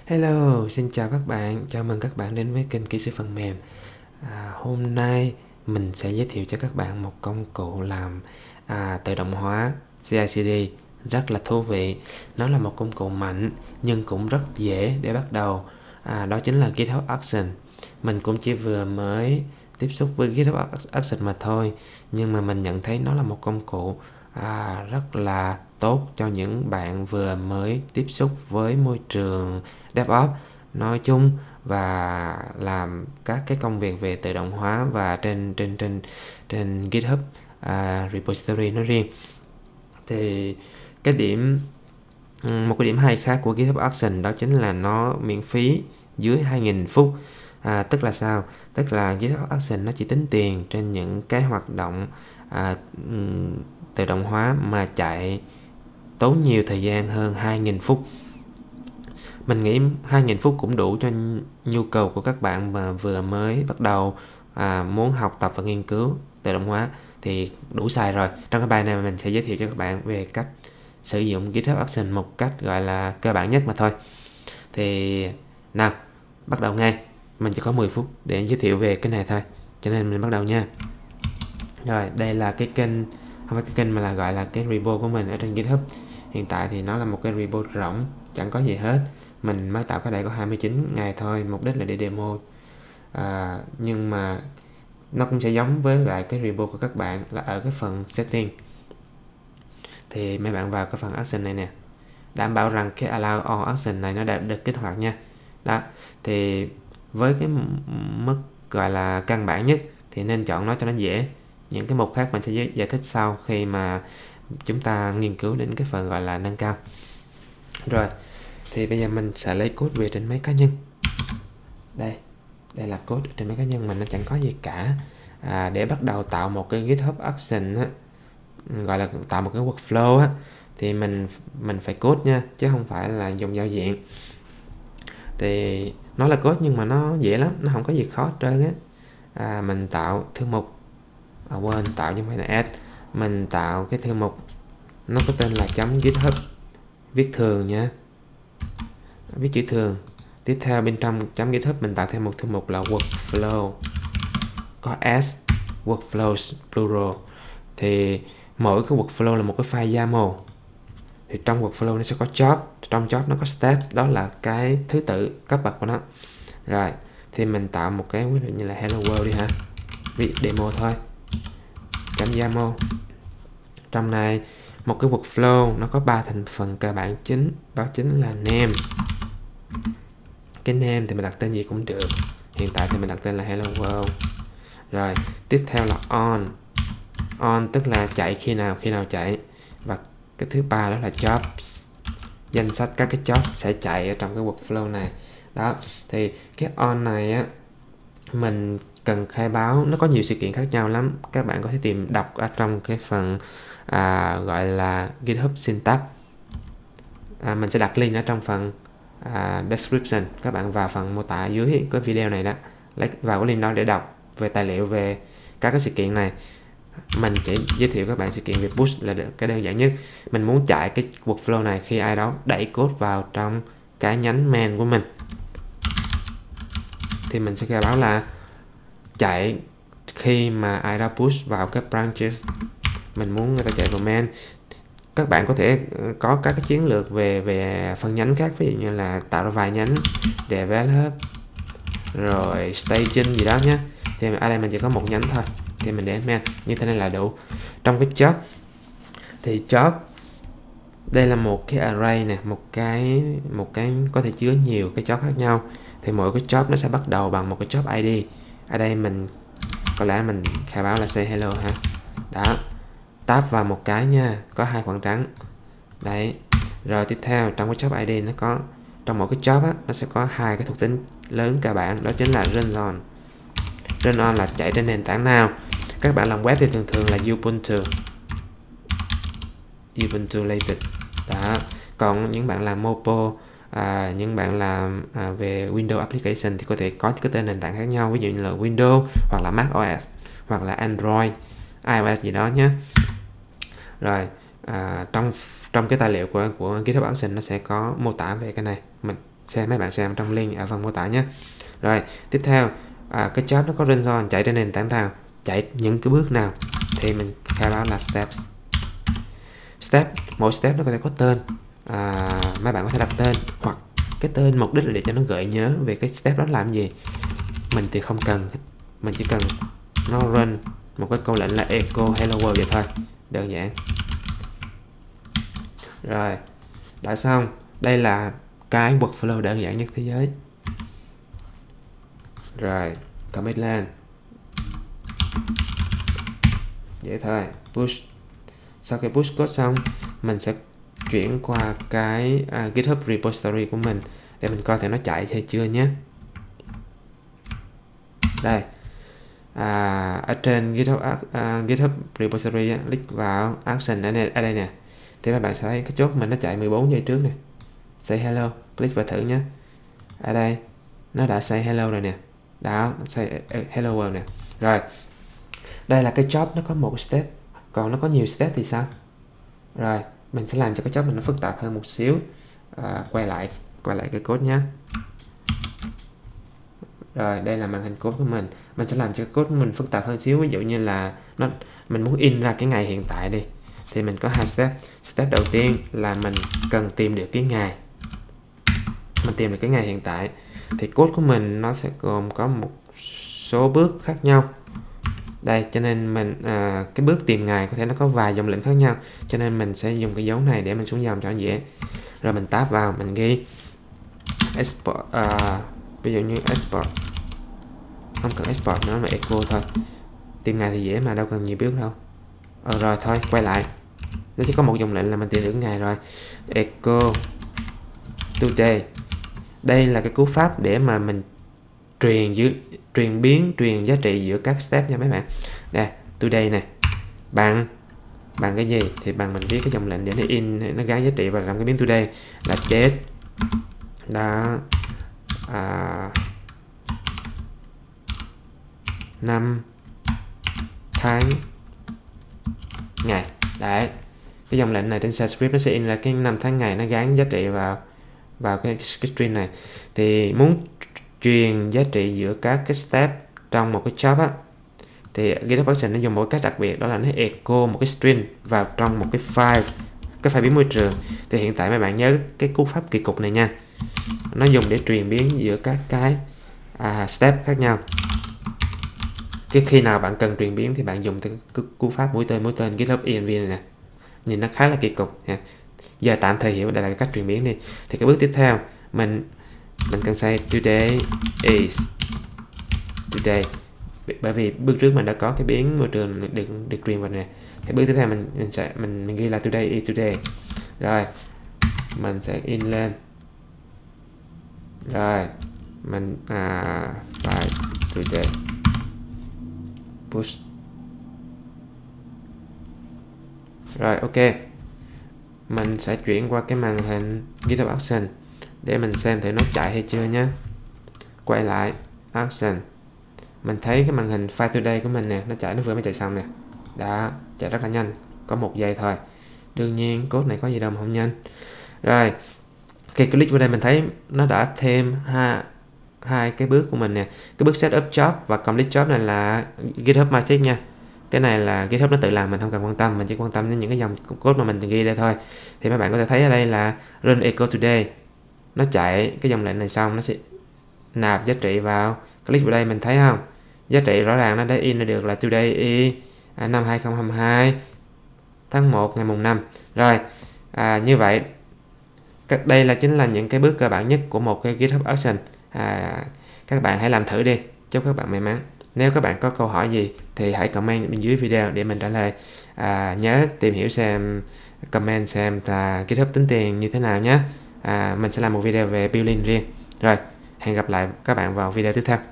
Hello, xin chào các bạn, chào mừng các bạn đến với kênh Kỹ sư phần mềm. Hôm nay mình sẽ giới thiệu cho các bạn một công cụ làm tự động hóa CI/CD rất là thú vị. Nó là một công cụ mạnh nhưng cũng rất dễ để bắt đầu. Đó chính là GitHub Action. Mình cũng chỉ vừa mới tiếp xúc với GitHub Action mà thôi, nhưng mà mình nhận thấy nó là một công cụ rất là tốt cho những bạn vừa mới tiếp xúc với môi trường DevOps nói chung và làm các cái công việc về tự động hóa và trên GitHub repository nói riêng. Thì một cái điểm hay khác của GitHub Action đó chính là nó miễn phí dưới 2.000 phút. Tức là sao? Tức là GitHub Action nó chỉ tính tiền trên những cái hoạt động tự động hóa mà chạy tốn nhiều thời gian hơn 2.000 phút. Mình nghĩ 2.000 phút cũng đủ cho nhu cầu của các bạn mà vừa mới bắt đầu muốn học tập và nghiên cứu tự động hóa thì đủ xài rồi. Trong cái bài này mình sẽ giới thiệu cho các bạn về cách sử dụng GitHub Action một cách gọi là cơ bản nhất mà thôi. Thì nào, bắt đầu ngay. Mình chỉ có 10 phút để giới thiệu về cái này thôi, cho nên mình bắt đầu nha. Rồi, đây là cái kênh, không phải cái kênh mà là gọi là cái repo của mình ở trên GitHub. Hiện tại thì nó là một cái repo rỗng, chẳng có gì hết. Mình mới tạo cái này có 29 ngày thôi, mục đích là để demo. Nhưng mà nó cũng sẽ giống với lại cái repo của các bạn là ở cái phần setting. Thì mấy bạn vào cái phần action này nè, đảm bảo rằng cái allow all action này nó đã được kích hoạt nha. Đó, thì với cái mức gọi là căn bản nhất thì nên chọn nó cho nó dễ. Những cái mục khác mình sẽ giải thích sau khi mà chúng ta nghiên cứu đến cái phần gọi là nâng cao. Rồi, thì bây giờ mình sẽ lấy code về trên máy cá nhân. Đây là code trên máy cá nhân mình, nó chẳng có gì cả. Để bắt đầu tạo một cái GitHub Action á, gọi là tạo một cái workflow á, thì mình phải code nha, chứ không phải là dùng giao diện. Thì nó là code nhưng mà nó dễ lắm, nó không có gì khó hết trơn á. Mình tạo thư mục, tạo nhưng phải là add. Mình tạo cái thư mục, nó có tên là .github, viết thường nha, viết chữ thường. Tiếp theo bên trong .github mình tạo thêm một thư mục là workflow, có s, workflows plural. Thì mỗi cái workflow là một cái file YAML. Thì trong workflow nó sẽ có job, trong job nó có step, đó là cái thứ tự cấp bậc của nó. Rồi, thì mình tạo một cái ví dụ như là hello world đi ha, viết demo thôi, .yaml. Trong này một cái workflow nó có 3 thành phần cơ bản chính, đó chính là name. Cái name thì mình đặt tên gì cũng được, hiện tại thì mình đặt tên là hello world. Rồi tiếp theo là on tức là chạy khi nào chạy. Và cái thứ ba đó là jobs, danh sách các cái job sẽ chạy ở trong cái workflow này. Đó, thì cái on này á, mình cần khai báo, nó có nhiều sự kiện khác nhau lắm, các bạn có thể tìm đọc ở trong cái phần gọi là GitHub syntax. Mình sẽ đặt link ở trong phần description, các bạn vào phần mô tả dưới cái video này đó, lấy vào cái link đó để đọc về tài liệu về các cái sự kiện này. Mình chỉ giới thiệu các bạn sự kiện về push là cái đơn giản nhất. Mình muốn chạy cái workflow này khi ai đó đẩy code vào trong cái nhánh main của mình, thì mình sẽ khai báo là chạy khi mà ai đó push vào cái branches mình muốn người ta chạy vào main. Các bạn có thể có các cái chiến lược về phân nhánh khác, ví dụ như là tạo ra vài nhánh, develop, rồi staging gì đó nhé. Thì ở đây mình chỉ có một nhánh thôi, thì mình để main như thế này là đủ. Trong cái job thì job đây là một cái array nè, một cái có thể chứa nhiều cái job khác nhau. Thì mỗi cái job nó sẽ bắt đầu bằng một cái job ID. Ở đây mình có lẽ mình khai báo là say hello ha. Đó, tab vào một cái nha, có 2 khoảng trắng đấy. Rồi tiếp theo trong cái job ID nó có, trong mỗi cái job á, nó sẽ có 2 cái thuộc tính lớn cơ bản, đó chính là run on. Run on là chạy trên nền tảng nào. Các bạn làm web thì thường là Ubuntu related đó. Còn những bạn làm Mopo, những bạn làm về Windows application thì có thể có cái tên nền tảng khác nhau, ví dụ như là Windows hoặc là Mac OS hoặc là Android, iOS gì đó nhé. Rồi trong cái tài liệu của GitHub Action nó sẽ có mô tả về cái này. mấy bạn xem trong link ở phần mô tả nhé. Rồi tiếp theo cái job nó có run on chạy trên nền tảng nào, chạy những cái bước nào thì mình khai báo là step. Mỗi step nó có thể có tên, mấy bạn có thể đặt tên, hoặc cái tên mục đích là để cho nó gợi nhớ về cái step đó làm gì. Mình thì không cần, mình chỉ cần nó run một cái câu lệnh là echo hello world vậy thôi, đơn giản. Rồi đã xong, đây là cái workflow đơn giản nhất thế giới. Rồi commit lên, vậy thôi, push. Sau khi push code xong, mình sẽ chuyển qua cái GitHub repository của mình để mình coi thử nó chạy hay chưa nhé. Đây, ở trên GitHub repository click vào action ở đây nè, thì các bạn sẽ thấy cái chốt mình nó chạy 14 giây trước nè, say hello, click vào thử nhé. Ở đây nó đã say hello rồi nè, đó, say hello world nè. Rồi đây là cái job nó có một step, còn nó có nhiều step thì sao? Rồi mình sẽ làm cho cái job mình nó phức tạp hơn một xíu. Quay lại cái code nhé. Rồi đây là màn hình code của mình sẽ làm cho code của mình phức tạp hơn xíu. Ví dụ như là mình muốn in ra cái ngày hiện tại đi, thì mình có hai step đầu tiên là mình cần tìm được cái ngày, mình tìm được cái ngày hiện tại, thì code của mình nó sẽ gồm có một số bước khác nhau đây, cho nên mình cái bước tìm ngày có thể nó có vài dòng lệnh khác nhau, cho nên mình sẽ dùng cái dấu này để mình xuống dòng cho nó dễ. Rồi mình tab vào, mình ghi export, ví dụ như export, không cần export nữa mà echo thôi, tìm ngày thì dễ mà, đâu cần nhiều bước đâu. Rồi thôi, quay lại, nó chỉ có một dòng lệnh là mình tìm được ngày rồi, echo today. Đây là cái cú pháp để mà mình truyền giá trị giữa các step nha mấy bạn. Đây, today này, bằng cái gì thì bằng mình viết cái dòng lệnh để nó in, nó gắn giá trị vào trong cái biến today là date đó, năm, tháng, ngày. Đấy, cái dòng lệnh này trên shell script nó sẽ in ra cái năm tháng ngày, nó gắn giá trị vào cái string này. Thì muốn truyền giá trị giữa các cái step trong một cái job á, thì GitHub Action nó dùng một cách đặc biệt, đó là nó echo một cái string vào trong một cái file biến môi trường. Thì hiện tại mấy bạn nhớ cái cú pháp kỳ cục này nha, nó dùng để truyền biến giữa các cái step khác nhau. Cái khi nào bạn cần truyền biến thì bạn dùng cái cú pháp mũi tên GitHub env này nè, nhìn nó khá là kỳ cục nha. Giờ tạm thời hiểu đây là cái cách truyền biến đi. Thì cái bước tiếp theo mình cần say today is today, bởi vì bước trước mình đã có cái biến môi trường được truyền vào nè. Thì bước tiếp theo mình ghi là today is today. Rồi mình sẽ in lên, rồi mình phải today push. Rồi ok, mình sẽ chuyển qua cái màn hình GitHub Action để mình xem thử nó chạy hay chưa nhé. Quay lại Action, mình thấy cái màn hình file today của mình nè, nó chạy, nó vừa mới chạy xong nè, đã chạy rất là nhanh, có 1 giây thôi. Đương nhiên code này có gì đâu mà không nhanh. Rồi khi click vào đây mình thấy nó đã thêm hai cái bước của mình nè. Cái bước setup job và complete job này là GitHub Magic nha. Cái này là GitHub nó tự làm, mình không cần quan tâm, mình chỉ quan tâm đến những cái dòng code mà mình ghi đây thôi. Thì các bạn có thể thấy ở đây là run echo today, nó chạy cái dòng lệnh này xong nó sẽ nạp giá trị vào. Click vào đây mình thấy không, giá trị rõ ràng nó đã in ra được là today is năm 2022 tháng 1 ngày mùng 5. Rồi như vậy đây chính là những cái bước cơ bản nhất của một cái GitHub Action. Các bạn hãy làm thử đi, chúc các bạn may mắn. Nếu các bạn có câu hỏi gì thì hãy comment bên dưới video để mình trả lời. Nhớ tìm hiểu xem, comment xem là GitHub tính tiền như thế nào nhé. Mình sẽ làm một video về building riêng. Rồi hẹn gặp lại các bạn vào video tiếp theo.